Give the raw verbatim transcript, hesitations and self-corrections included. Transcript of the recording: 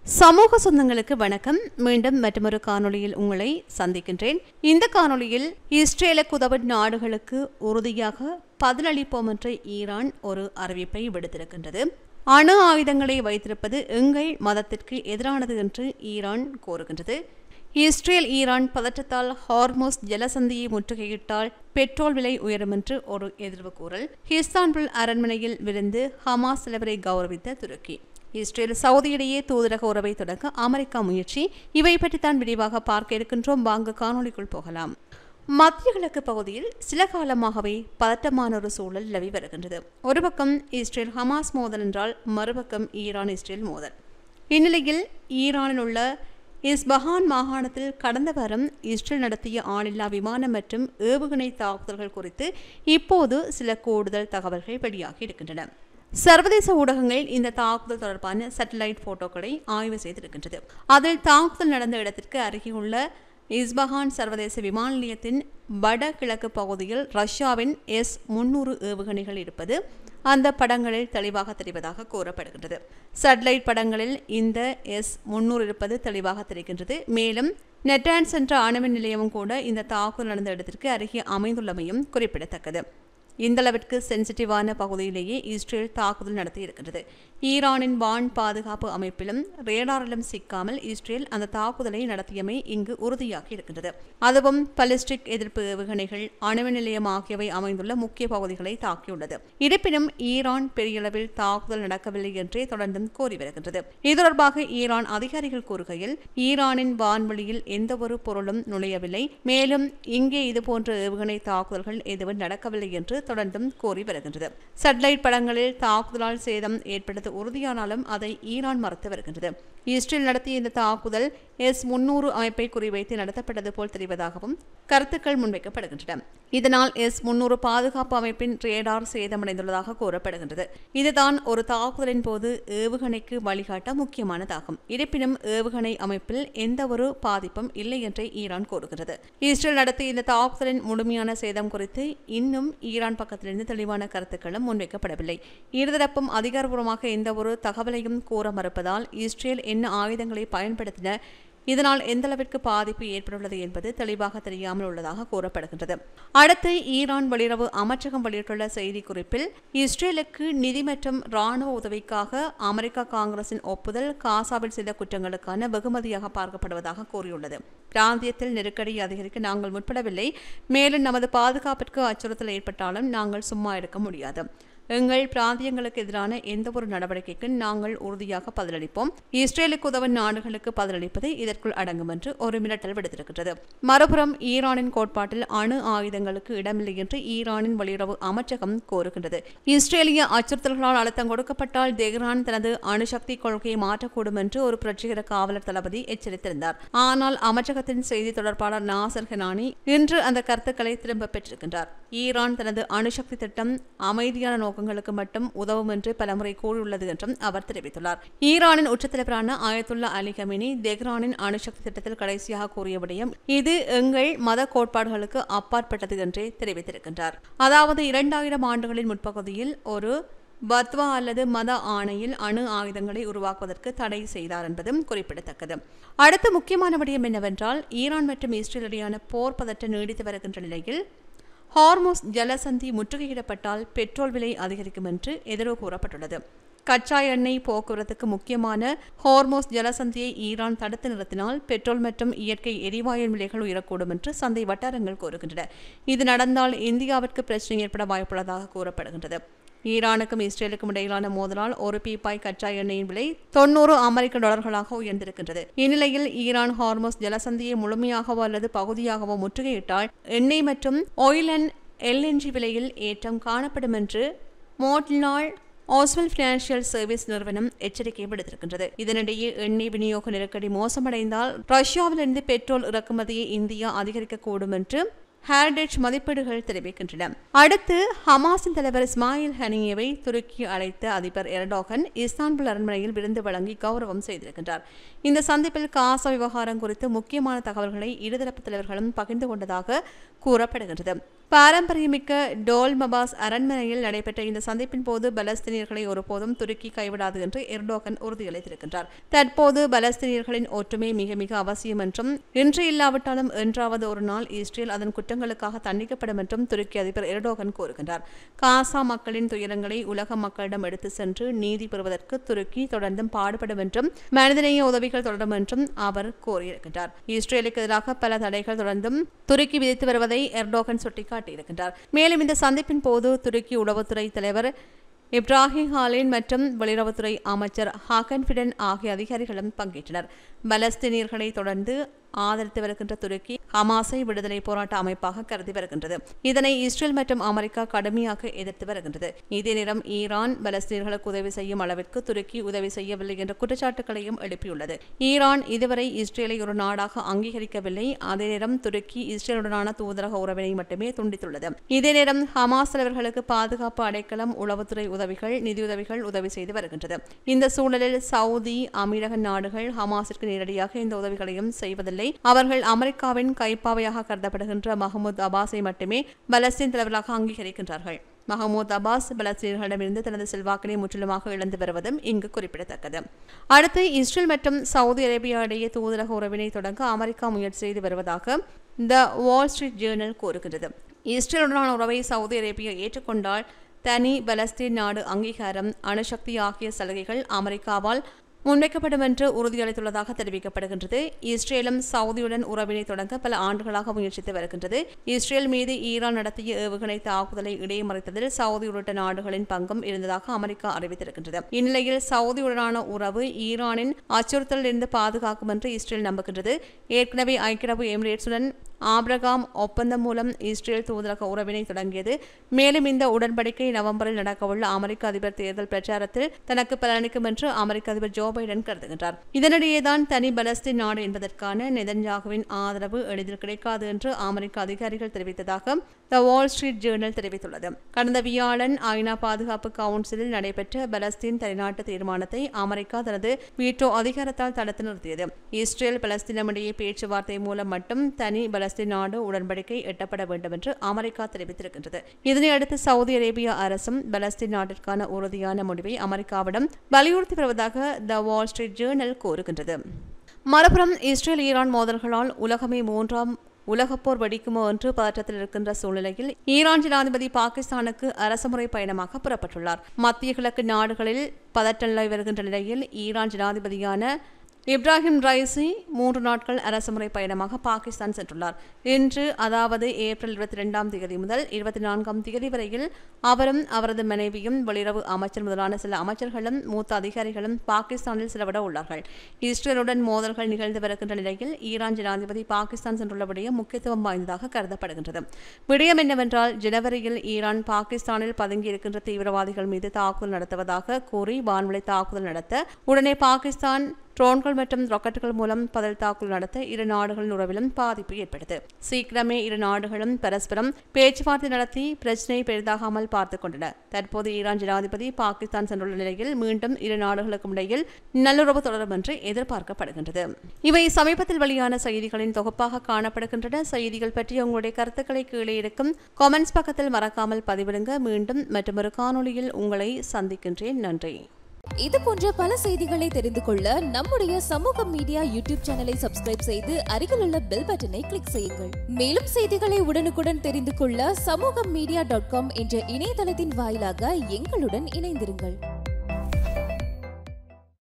சமூக சொந்தங்களுக்கு வணக்கம். மீண்டும் மற்றொரு காணொளியில் உங்களை சந்திக்கின்றேன். இந்த காணொளியில் இஸ்ரேலுக்கு உதவும் நாடுகளுக்கு உறுதியாக பதிலளிப்போம் என்று ஈரான் ஒரு அறிவிப்பை விடுத்திருக்கின்றது. அணு ஆயுதங்களை வைத்திருப்பது எங்கள் மதத்திற்கு எதிரானது என்று ஈரான் கோருகின்றது. இஸ்ரேல் ஈரான் பதற்றத்தால் ஹார்மோஸ் ஜலசந்தியை முற்றுகையிட்டால் பெட்ரோல் விலை உயரும் என்று ஒரு எதிர்வு கூறல். இஸ்தான்புல் அரண்மனையில் விருந்து ஹமாஸ் தலைவரை கௌரவித்த துருக்கி. இஸ்ரேல் சவுதி இடையே தூதரக உறவை தொடங்க அமெரிக்கா முயற்சி. இவை பற்றித்தான் விரிவாக பார்க்க இருக்கின்றோம். வாங்க காணொளிக்குள் போகலாம். மத்திய கிழக்கு பகுதியில் சில காலமாகவே பதட்டமான ஒரு சூழல் நிலவி வருகின்றது. ஒரு பக்கம் இஸ்ரேல் ஹமாஸ் மோதல் என்றால் மறுபக்கம் ஈரான் இஸ்ரேல் மோதல். இந்நிலையில் ஈரானில் உள்ள இஸ்பஹான் மாகாணத்தில் கடந்த வாரம் இஸ்ரேல் நடத்திய ஆளில்லா விமானம் மற்றும் ஏவுகணை தாக்குதல்கள் குறித்து இப்போது சில கூடுதல் தகவல்கள் வெளியாகி இருக்கின்றன. சர்வதேச ஊடகங்களில் இந்த தாக்குதல் தொடர்பான சேட்டலைட் போட்டோக்களை ஆய்வு செய்திருக்கின்றது. அதில் தாக்குதல் நடந்த இடத்திற்கு அருகேயுள்ள இஸ்பஹான் சர்வதேச விமான நிலையத்தின் வடகிழக்கு பகுதியில் ரஷ்யாவின் எஸ் முன்னூறு ஏவுகணைகள் இருப்பது அந்த படங்களில் தெளிவாக தெரிவதாக கூறப்படுகின்றது. சேட்டலைட் படங்களில் இந்த எஸ் முன்னூறு இருப்பது தெளிவாக தெரிகின்றது. மேலும் நெட்டான்ஸ் என்ற அணுமின் நிலையமும் கூட இந்த தாக்குதல் நடந்த இடத்திற்கு அருகே அமைந்துள்ளமையும் குறிப்பிடத்தக்கது. இந்த அளவிற்கு சென்சிட்டிவான பகுதியிலேயே இஸ்ரேல் தாக்குதல் நடத்தி இருக்கின்றது. ஈரானின் வான் பாதுகாப்பு அமைப்பிலும் ரேடாரிலும் சிக்காமல் இஸ்ரேல் அந்த தாக்குதலை நடத்தியமை இங்கு உறுதியாகி இருக்கின்றது. அதுவும் பலிஸ்டிக் எதிர்ப்பு ஏவுகணைகள், அணுமின் நிலையம் ஆகியவை அமைந்துள்ள முக்கிய பகுதிகளை தாக்கியுள்ளது. இருப்பினும் ஈரான் பெரிய அளவில் தாக்குதல் நடக்கவில்லை என்றே தொடர்ந்தும் கூறி வருகின்றது. இது தொடர்பாக ஈரான் அதிகாரிகள் கூறுகையில், ஈரானின் வான்வெளியில் எந்தவொரு பொருளும் நுழையவில்லை, மேலும் இங்கே இதுபோன்ற ஏவுகணை தாக்குதல்கள் எதுவும் நடக்கவில்லை என்று தொடர்ந்தும் கோரி வருகின்றது. சேட்டலைட் படங்களில் தாக்குதலால் சேதம் ஏற்படுத்த உறுதியானாலும் அதை ஈரான் மறுத்து வருகின்றது. இஸ்ரேல் நடத்திய இந்த தாக்குதல் எஸ் முன்னூறு அமைப்பை குறிவைத்து நடத்தப்பட்டது போல் தெரிவதாகவும் கருத்துக்கள் முன்வைக்கப்படுகின்றன. இதனால் எஸ் முன்னூறு பாதுகாப்பு அமைப்பின் ரேடார் சேதமடைந்துள்ளதாக கூறப்படுகின்றது. இதுதான் ஒரு தாக்குதலின் போது ஏவுகணைக்கு வழிகாட்ட முக்கியமானதாகும். இருப்பினும் ஏவுகணை அமைப்பில் எந்த ஒரு பாதிப்பும் இல்லை என்றே ஈரான் கூறுகிறது. இஸ்ரேல் நடத்திய இந்த தாக்குதலின் முழுமையான சேதம் குறித்து இன்னும் ஈரான் பக்கத்திலிருந்து தெளிவான கருத்துக்களும் முன்வைக்கப்படவில்லை. இருதரப்பும் அதிகாரப்பூர்வமாக எந்த ஒரு தகவலையும் கூற மறுப்பதால் இஸ்ரேல் என்ன ஆயுதங்களை பயன்படுத்தின, இதனால் எந்தளவிற்கு பாதிப்பு ஏற்பட்டுள்ளது என்பது தெளிவாக தெரியாமல் உள்ளதாக கூறப்படுகின்றது. அடுத்து ஈரான் வெளியுறவு அமைச்சகம் வெளியிட்டுள்ள செய்தி குறிப்பில், இஸ்ரேலுக்கு நிதி மற்றும் ராணுவ உதவிக்காக அமெரிக்கா காங்கிரசின் ஒப்புதல் காசாவில் செய்த குற்றங்களுக்கான வெகுமதியாக பார்க்கப்படுவதாக கூறியுள்ளது. பிராந்தியத்தில் நெருக்கடியை அதிகரிக்க நாங்கள் முற்படவில்லை. மேலும் நமது பாதுகாப்பிற்கு அச்சுறுத்தல் ஏற்பட்டாலும் நாங்கள் சும்மா இருக்க முடியாது. எங்கள் பிராந்தியங்களுக்கு எதிரான எந்த ஒரு நடவடிக்கைக்கு நாங்கள் உறுதியாக பதிலளிப்போம். இஸ்ரேலுக்கு உதவும் நாடுகளுக்கு பதிலளிப்பது இதற்குள் அடங்கும் என்று ஒரு மிரட்டல் விடுத்திருக்கிறது. மறுபுறம் ஈரானின் கோட்பாட்டில் அணு ஆயுதங்களுக்கு இடமில்லை என்று ஈரானின் வெளியுறவு அமைச்சகம் கோருகின்றது. இஸ்ரேலிய அச்சுறுத்தல்களால் அழுத்தம் கொடுக்கப்பட்டால் தெஹ்ரான் தனது அணுசக்தி கொள்கையை மாற்றக்கூடும் என்று ஒரு புரட்சிகர காவலர் தளபதி எச்சரித்திருந்தார். ஆனால் அமைச்சகத்தின் செய்தி தொடர்பாளர் நாசர் ஹெனானி இன்று அந்த கருத்துக்களை திரும்ப பெற்றிருக்கின்றார். ஈரான் தனது அணுசக்தி திட்டம் அமைதியான நோக்கங்களுக்கு மட்டும் உதவும் என்று பலமுறை கூறியுள்ளது என்றும் அவர் தெரிவித்துள்ளார். ஈரானின் உச்சத்தலைவரான ஆயத்துல்லா அலி கமேனி தெஹ்ரானின் அணுசக்தி திட்டத்தில் கடைசியாக கூறிய விடயம் இது எங்கள் மத கோட்பாடுகளுக்கு அப்பாற்பட்டது என்றே தெரிவித்திருக்கின்றார். அதாவது இரண்டாயிரம் ஆண்டுகளின் முற்பகுதியில் ஒரு பத்வா அல்லது மத ஆணையில் அணு ஆயுதங்களை உருவாக்குவதற்கு தடை செய்தார் என்பதும் குறிப்பிடத்தக்கது. அடுத்த முக்கியமான விடயம் என்னவென்றால், ஈரான் மற்றும் இஸ்ரேல் இடையான போர் பதற்றம் நீடித்து வருகின்ற நிலையில் ஹார்மோஸ் ஜலசந்தி முற்றுகையிடப்பட்டால் பெட்ரோல் விலை அதிகரிக்கும் என்று எதிர்வு கூறப்பட்டுள்ளது. கச்சா எண்ணெய் போக்குவரத்துக்கு முக்கியமான ஹார்மோஸ் ஜலசந்தியை ஈரான் தடுத்து நிறுத்தினால் பெட்ரோல் மற்றும் இயற்கை எரிவாயு விலைகள் உயரக்கூடும் என்று சந்தை வட்டாரங்கள் கூறுகின்றன. இது நடந்தால் இந்தியாவிற்கு பிரச்சனை ஏற்பட வாய்ப்புள்ளதாக கூறப்படுகின்றது. ஈரானுக்கும் இஸ்ரேலுக்கும் இடையிலான மோதலால் ஒரு பீப்பாய் கச்சா எண்ணெயின் விலை தொன்னூறு அமெரிக்க டாலர்களாக உயர்ந்திருக்கின்றது. இந்நிலையில் ஈரான் ஹார்மோஸ் ஜலசந்தியை முழுமையாகவோ அல்லது பகுதியாகவோ முற்றுகையிட்டால் எண்ணெய் மற்றும் ஆயில் அண்ட் எல்என்ஜி விலையில் ஏற்றம் காணப்படும் என்று மோட்லால் ஆஸ்வெல் பினான்சியல் சர்வீஸ் நிறுவனம் எச்சரிக்கை விடுத்திருக்கின்றது. இதனிடையே எண்ணெய் விநியோக நெருக்கடி மோசமடைந்தால் ரஷ்யாவிலிருந்து பெட்ரோல் இறக்குமதியை இந்தியா அதிகரிக்கக்கூடும் என்று ஹேரிடேஜ் மதிப்பீடுகள் தெரிவிக்கின்றன. அடுத்து ஹமாஸின் தலைவர் இஸ்மாயில் ஹனியேவை துருக்கி அழைத்த அதிபர் எர்டோகன் இஸ்தான்புல் அரண்மனையில் விருந்து வழங்கி கௌரவம் செய்திருக்கின்றார். இந்த சந்திப்பில் காசா விவகாரம் குறித்து முக்கியமான தகவல்களை இருதரப்பு தலைவர்களும் பகிர்ந்து கொண்டதாக கூறப்படுகின்றது. பாரம்பரியமிக்க டோல் மபாஸ் அரண்மனையில் நடைபெற்ற இந்த சந்திப்பின் போது பலஸ்தீனியர்களை ஒருபோதும் துருக்கி கைவிடாது என்று எர்டோகன் உறுதியளித்திருக்கின்றார். தற்போது பலஸ்தீனியர்களின் ஒற்றுமை மிக மிக அவசியம் என்றும் இன்று இல்லாவிட்டாலும் என்றாவது ஒரு நாள் இஸ்ரேல் அதன் குற்றங்களுக்காக தண்டிக்கப்படும் என்றும் துருக்கி அதிபர் எர்டோகன் கூறுகின்றார். காசா மக்களின் துயரங்களை உலக மக்களிடம் எடுத்து சென்று நீதி பெறுவதற்கு துருக்கி தொடர்ந்தும் பாடுபடும் என்றும் மனிதநேய உதவிகள் தொடரும் என்றும் அவர் கூறியிருக்கின்றார். இஸ்ரேலுக்கு எதிராக பல தடைகள் தொடர்ந்தும் துருக்கி விதித்து வருவதை எர்டோகன் சுட்டிக்காட்டியிருக்கின்றார். மேலும் இந்த சந்திப்பின் போது துருக்கி உளவுத்துறை தலைவர் இப்ராஹிம் ஹாலின் மற்றும் வெளியுறவுத்துறை அமைச்சர் ஹாகன் ஃபிடன் ஆகிய அதிகாரிகளும் பங்கேற்றனர். பலஸ்தீனியர்களை தொடர்ந்து ஆதரித்து வருகின்ற துருக்கி ஹமாஸை விடுதலை போராட்ட அமைப்பாக கருதி வருகின்றது. இதனை இஸ்ரேல் மற்றும் அமெரிக்கா கடுமையாக எதிர்த்து வருகின்றது. இதே நேரம் ஈரான் பலஸ்தீனியர்களுக்கு உதவி செய்யும் அளவிற்கு துருக்கி உதவி செய்யவில்லை என்ற குற்றச்சாட்டுகளையும் எழுப்பியுள்ளது. ஈரான் இதுவரை இஸ்ரேலை ஒரு நாடாக அங்கீகரிக்கவில்லை. அதே நேரம் துருக்கி இஸ்ரேலுடனான தூதரக உறவினை மட்டுமே துண்டித்துள்ளது. இதே நேரம் ஹமாஸ் தலைவர்களுக்கு பாதுகாப்பு அடைக்கலம், உளவுத்துறை உதவிகள், நிதியுதவிகள் உதவி செய்து வருகின்றது. இந்த சூழலில் சவுதி, அமீரக நாடுகள் ஹமாஸிற்கு நேரடியாக இந்த உதவிகளையும் செய்வதில்லை. அவர்கள் அமெரிக்காவின் கைப்பாவையாக கருதப்படுகின்ற மஹமூத் அப்பாஸை மட்டுமே பலஸ்தீன் தலைவராக அங்கீகரிக்கின்றார்கள். மஹமூத் அப்பாஸ் பலஸ்தீனர்களிடமிருந்து தனது செல்வாக்கினை முற்றிலுமாக இழந்து வருவதும் இங்கு குறிப்பிடத்தக்கது. அடுத்து இஸ்ரேல் மற்றும் சவுதி அரேபியா இடையே தூதரக உறவினை தொடங்க அமெரிக்கா முயற்சி செய்து வருவதாக த வால் ஸ்ட்ரீட் ஜேர்னல் கூறுகிறது. இஸ்ரேலுடனான உறவை சவுதி அரேபியா ஏற்றுக்கொண்டால் தனி பலஸ்தீன் நாடு அங்கீகாரம், அணுசக்தி ஆகிய சலுகைகள் அமெரிக்காவால் முன்வைக்கப்படும் என்று உறுதியளித்துள்ளதாக தெரிவிக்கப்படுகின்றது. இஸ்ரேலும் சவுதியுடன் உறவினை தொடங்க பல ஆண்டுகளாக முயற்சித்து வருகின்றது. இஸ்ரேல் மீது ஈரான் நடத்திய ஏவுகணை தாக்குதலை இடைமறித்ததில் சவுதி உள்ளிட்ட நாடுகளின் பங்கும் இருந்ததாக அமெரிக்கா அறிவித்திருக்கின்றது. இந்நிலையில் சவுதியுடனான உறவு ஈரானின் அச்சுறுத்தலில் இருந்து பாதுகாக்கும் என்று இஸ்ரேல் நம்புகின்றது. ஏற்கனவே ஐக்கிய அரபு எமிரேட்ஸுடன் ஆப்ரகாம் ஒப்பந்தம் மூலம் இஸ்ரேல் தூதரக உறவினை தொடங்கியது. மேலும் இந்த உடன்படிக்கை நவம்பரில் நடக்கவுள்ள அமெரிக்க அதிபர் தேர்தல் பிரச்சாரத்தில் தனக்கு பலனளிக்கும் என்று அமெரிக்க அதிபர் ஜோ பைடன் கருதுகின்றார். இதனிடையேதான் தனி பலஸ்தீன் நாடு என்பதற்கான நெதன்யாகுவின் ஆதரவு எளிதில் கிடைக்காது என்று அமெரிக்க அதிகாரிகள் தெரிவித்ததாக த வால் ஸ்ட்ரீட் ஜேர்னல் தெரிவித்துள்ளது. கடந்த வியாழன் ஐநா பாதுகாப்பு கவுன்சிலில் நடைபெற்ற பலஸ்தீன் தனிநாட்டு தீர்மானத்தை அமெரிக்கா தனது வீட்டோ அதிகாரத்தால் தடுத்து நிறுத்தியது. இஸ்ரேல் பலஸ்தீனமிடையே பேச்சுவார்த்தை மூலம் மட்டும் தனி பலஸ்தீன் நாடு உடன்படிக்கை எட்டப்பட வேண்டும் என்று அமெரிக்கா தெரிவித்திருக்கின்றது. இதனையடுத்து சவுதி அரேபியா அரசும் பலஸ்தீன் நாட்டிற்கான உறுதியான முடிவை அமெரிக்காவிடம் வலியுறுத்தி வருவதாக த வால் ஸ்ட்ரீட் ஜேர்னல் கூறுகின்றது. மறுபுறம் இஸ்ரேல் ஈரான் மோதல்களால் உலகமே மூன்றாம் உலகப்போர் வெடிக்குமோ என்று பதற்றத்தில் இருக்கின்ற சூழ்நிலையில் ஈரான் ஜனாதிபதி பாகிஸ்தானுக்கு அரசுமுறை பயணமாக புறப்பட்டுள்ளார். மத்திய கிழக்கு நாடுகளில் பதற்றம் நிலவி வருகின்ற நிலையில் ஈரான் ஜனாதிபதியான இப்ராஹிம் ரைசி மூன்று நாட்கள் அரசுமுறை பயணமாக பாகிஸ்தான் சென்றுள்ளார். இன்று அதாவது ஏப்ரல் இருபத்தி இரண்டாம் தேதி முதல் இருபத்தி நான்காம் தேதி வரையில் அவரும் அவரது மனைவியும் வெளியுறவு அமைச்சர் முதலான சில அமைச்சர்களும் மூத்த அதிகாரிகளும் பாகிஸ்தானில் செலவிட உள்ளார்கள். இஸ்ரேலுடன் மோதல்கள் நிகழ்ந்து வருகின்ற நிலையில் ஈரான் ஜனாதிபதி பாகிஸ்தான் சென்றுள்ள விடயம் முக்கியத்துவம் வாய்ந்ததாக கருதப்படுகின்றது. விடயம் என்னவென்றால், ஜனவரியில் ஈரான் பாகிஸ்தானில் பதுங்கியிருக்கின்ற தீவிரவாதிகள் மீது தாக்குதல் நடத்துவதாக கூறி வான்வழி தாக்குதல் நடத்த உடனே பாகிஸ்தான் ட்ரோன்கள் மற்றும் ராக்கெட்டுகள் மூலம் பதில் தாக்குதல் நடத்த இரு நாடுகளின் உறவிலும் பாதிப்பு ஏற்பட்டது. சீக்கிரமே இரு நாடுகளும் பரஸ்பரம் பேச்சுவார்த்தை நடத்தி பிரச்சினை பெரிதாகாமல் பார்த்துக் கொண்டன. தற்போது ஈரான் ஜனாதிபதி பாகிஸ்தான் சென்றுள்ள நிலையில் மீண்டும் இரு நாடுகளுக்கும் இடையில் நல்லுறவு தொடரும் என்று எதிர்பார்க்கப்படுகின்றது. இவை சமீபத்தில் வெளியான செய்திகளின் தொகுப்பாக காணப்படுகின்றன. செய்திகள் பற்றி உங்களுடைய கருத்துக்களை கீழே இருக்கும் கமெண்ட்ஸ் பக்கத்தில் மறக்காமல் பதிவிடுங்க. மீண்டும் மற்றொரு காணொளியில் உங்களை சந்திக்கின்றேன். நன்றி. இது போன்ற பல செய்திகளை தெரிந்து கொள்ள நம்முடைய சமூக மீடியா யூடியூப் சேனலை சப்ஸ்கிரைப் செய்து அருகில் உள்ள பெல் பட்டனை கிளிக் செய்யுங்கள். மேலும் செய்திகளை உடனுக்குடன் தெரிந்து கொள்ள சமூக மீடியா டாட் காம் என்ற இணையதளத்தின் வாயிலாக எங்களுடன் இணைந்திருங்கள்.